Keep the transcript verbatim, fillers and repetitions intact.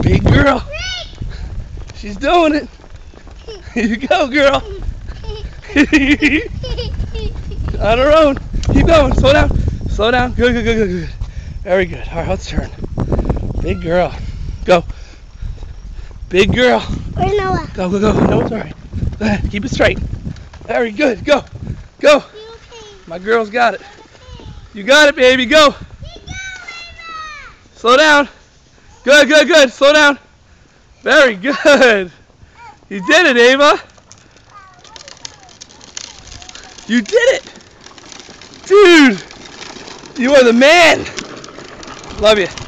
Big girl. She's doing it. Here you go, girl. On her own. Keep going. Slow down. Slow down. Good, good, good, good, good. Very good. All right, let's turn. Big girl. Go. Big girl. Where's Noah? Go, go, go. No, it's all right. Go ahead. Keep it straight. Very good. Go. Go. Okay. My girl's got it. You got it, baby. Go. Slow down. Good, good, good. Slow down. Very good. You did it, Ava. You did it. Dude, you are the man. Love you.